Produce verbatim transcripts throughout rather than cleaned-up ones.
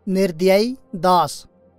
निर्दयी दास।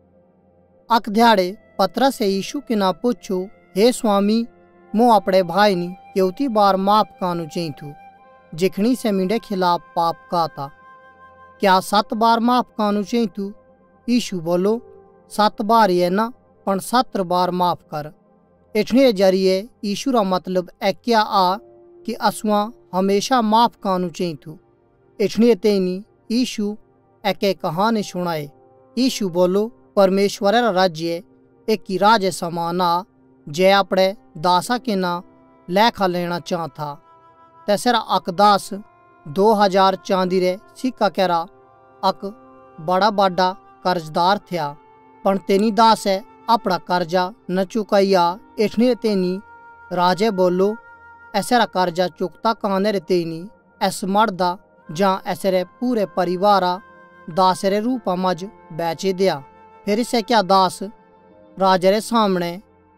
अक ध्याड़े पतरस से यीशु के ना पूछो, हे स्वामी, मो अपने भाई नी क्योंकि बार माफ कानू चाहिए थू जिखनी से मीडे खिलाफ पाप का था। क्या सात बार माफ कानू चाहिए थू? यीशु बोलो, सात बार ये ना पण सत्र बार माफ कर। इतने जरिए यीशु रा मतलब ए क्या आ कि असुआ हमेशा माफ कानू चाहिए थू। इतने तेनी यीशु एक कहानी सुनाए। यीशु बोलो, परमेश्वर रा राज्य एक की राजे समान आ जे अपने दासा के ना लेखा लेना चाहता। तैसरा अक दास दो हजार चांदी रे सिक्का केरा अक बड़ा बड़ा कर्जदार था। पण तेनी दास है अपना कर्जा न चुकाइया। इतने तेनी राजे बोलो, ऐसा कर्जा चुकता काने रे तेनी ऐस मर्दा जा ऐसे रे पूरे परिवारा दास रे रूपा मज बेचे दिया। फिर इसे क्या दास राजे रे सामने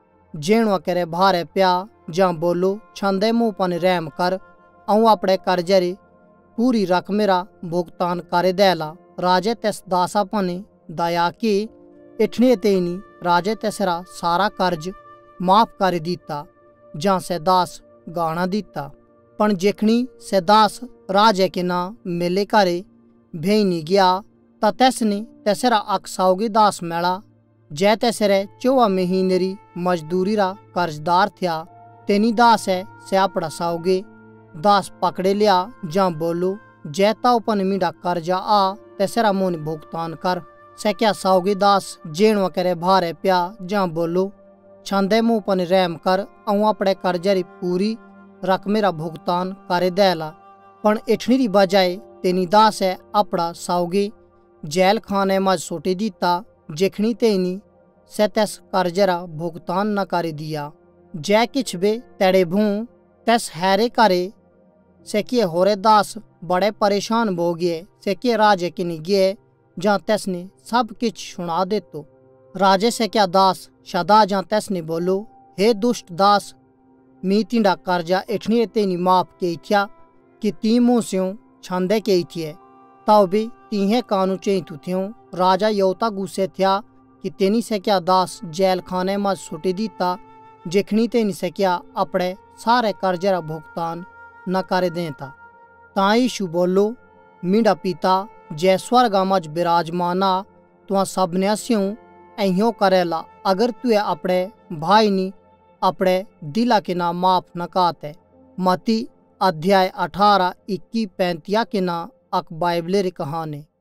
जेणवा करे भारे प्या जा बोलो, छंदे मुँह पन रहम कर, अऊँ अपने कर्जे री पूरी रकम रा भुगतान करे देला। राजे तेस दासा पने दया की। इतने तेनी राजे तेसरा सारा कर्ज माफ कर दीता जा से दास गाना दीता। पण जिखनी से दास राजे के ना मिले करे भेनी गया ता तेसने तेसरा अक साउगी दास मेला जै तेसरे चौवा महीने री मजदूरी रा कर्जदार था। तेनी दास है से अपना साउगे दास पकड़े लिया जा बोलो, जै ताउपन मीडा कर्जा आ तेसरा मोन भुगतान कर। से क्या साउगी दास जेणवा करे भारे प्या जा बोलो, छंदे मुँह पन रहम कर, अऊँ अपने कर्जे री पूरी रकम रा भुगतान करे देला। पण इठनी री बजाय तेनी दास है अपना साउगी जेल खाने मज सोटी दीता जिखनी तेनी से तेस कर्जे रा भुगतान न कर दिया। जै किछ बे तेड़े भू तेस हैरे करे से किए होरे दास बड़े परेशान हो गए से किए राजे की नहीं गए जा तेसने सब किछ सुना दे। तो राजे से क्या दास शदा जा तेसने बोलो, हे दुष्ट दास, मी तिंडा कर्जा इठनी तेनी माफ के थिया कि ती मुँह स्यों छंदे के थिए ताऊ भी तीहे कानू चाहिए तू थ्यों। राजा योता गुस्से था कि तेनी से क्या दास जेल खाने में सुटी दीता जिखनी तेनी से क्या अपने सारे कर्जे रा भुगतान न कर देता। ता यीशु बोलो, मीडा पिता जै स्वर्गा मज विराजमाना तुआ सबने स्यों अहियों करेला अगर तुए अपने भाई नी अपने दिला के ना माफ न काते। मती अध्याय अठारह इक्की पैंतिया के ना अक बाइबल री कहानी।